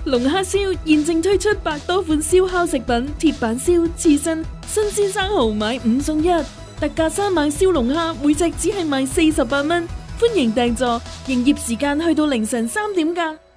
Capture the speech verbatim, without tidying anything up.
龍蝦燒現正推出百多款燒烤食品，鐵板燒、刺身、新鮮生蠔買五送一，特價三晚燒龍蝦每隻只係賣四十八蚊，歡迎訂座，營業時間去到凌晨三點㗎。